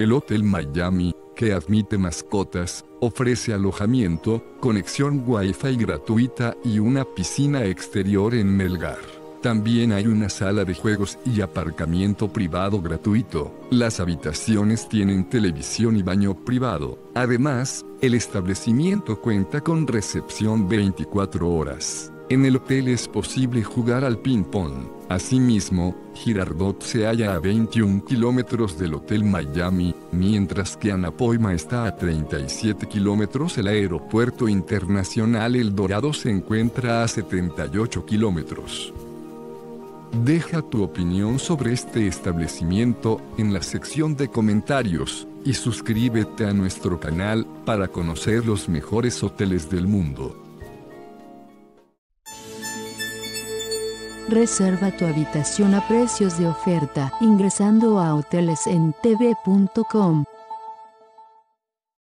El Hotel Miami, que admite mascotas, ofrece alojamiento, conexión Wi-Fi gratuita y una piscina exterior en Melgar. También hay una sala de juegos y aparcamiento privado gratuito. Las habitaciones tienen televisión y baño privado. Además, el establecimiento cuenta con recepción 24 horas. En el hotel es posible jugar al ping-pong. Asimismo, Girardot se halla a 21 kilómetros del Hotel Miami, mientras que Anapoima está a 37 kilómetros. El Aeropuerto Internacional El Dorado se encuentra a 78 kilómetros. Deja tu opinión sobre este establecimiento en la sección de comentarios, y suscríbete a nuestro canal para conocer los mejores hoteles del mundo. Reserva tu habitación a precios de oferta ingresando a hotelesentv.com.